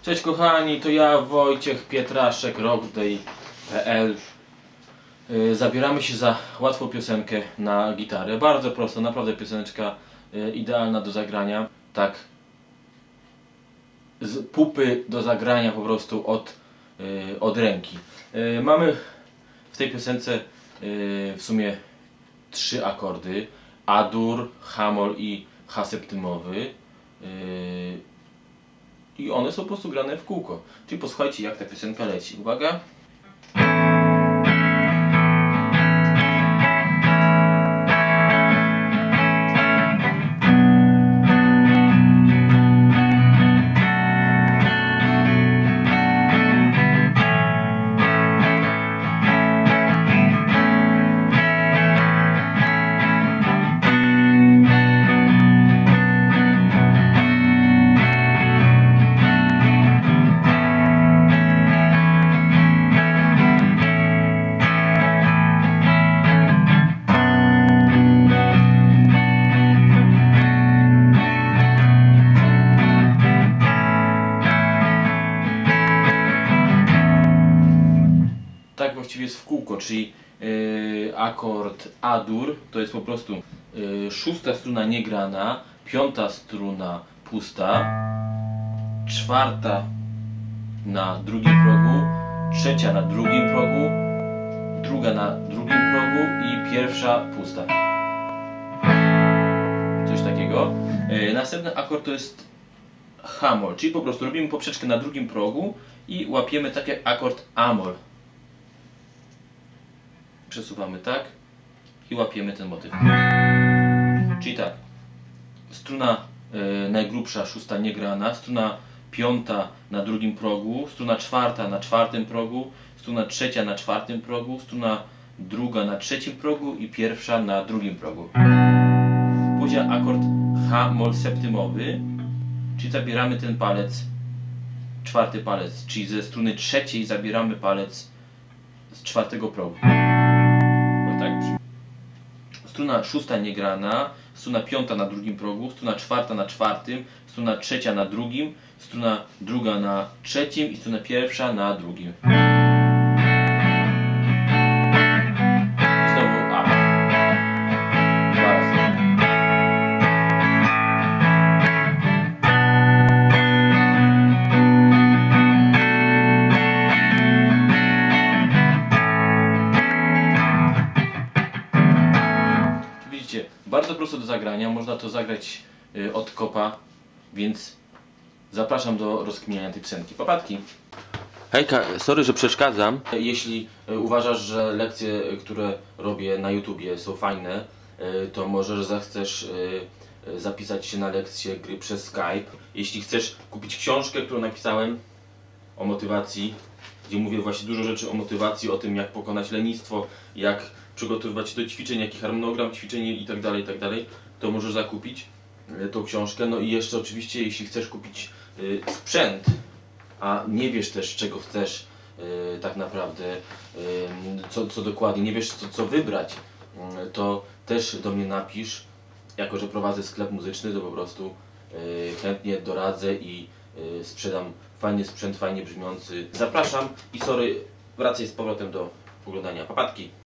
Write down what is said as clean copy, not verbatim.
Cześć kochani, to ja Wojciech Pietraszek, rockday.pl. Zabieramy się za łatwą piosenkę na gitarę. Bardzo prosta, naprawdę pioseneczka idealna do zagrania. Tak z pupy do zagrania po prostu od ręki. Mamy w tej piosence w sumie 3 akordy. A-dur, H-moll i H-septymowy. I one są po prostu grane w kółko. Czyli posłuchajcie, jak ta piosenka leci. Uwaga! Tak właściwie jest w kółko, czyli akord A-dur to jest po prostu 6. struna niegrana, 5. struna pusta, 4. na drugim progu, 3. na drugim progu, 2. na drugim progu i 1. pusta. Coś takiego. Następny akord to jest H-moll, czyli po prostu robimy poprzeczkę na drugim progu i łapiemy tak jak akord A-moll. Przesuwamy tak i łapiemy ten motyw. Czyli tak, struna najgrubsza, 6. niegrana, struna 5. na drugim progu, struna 4. na 4. progu, struna 3. na 4. progu, struna 2. na 3. progu i 1. na drugim progu. Później akord H-moll septymowy, czyli zabieramy ten palec, 4. palec, czyli ze struny 3. zabieramy palec z 4. progu. Struna 6. niegrana, struna 5. na drugim progu, struna 4. na 4., struna 3. na drugim, struna 2. na 3. i struna 1. na drugim. I znowu A. 2 razy. Bardzo prosto do zagrania, można to zagrać od kopa, więc zapraszam do rozkminiania tej piosenki. Papatki! Hejka, sorry, że przeszkadzam. Jeśli uważasz, że lekcje, które robię na YouTubie są fajne, to może zechcesz zapisać się na lekcję gry przez Skype. Jeśli chcesz kupić książkę, którą napisałem o motywacji, gdzie mówię właśnie dużo rzeczy o motywacji, o tym jak pokonać lenistwo, jak przygotowywać się do ćwiczeń, jaki harmonogram ćwiczeń itd., to możesz zakupić tą książkę. No i jeszcze oczywiście, jeśli chcesz kupić sprzęt, a nie wiesz też czego chcesz tak naprawdę, co dokładnie, nie wiesz co wybrać, to też do mnie napisz. Jako że prowadzę sklep muzyczny, to po prostu chętnie doradzę i sprzedam fajny sprzęt, fajnie brzmiący. Zapraszam i sorry, wracaj z powrotem do oglądania. Papatki!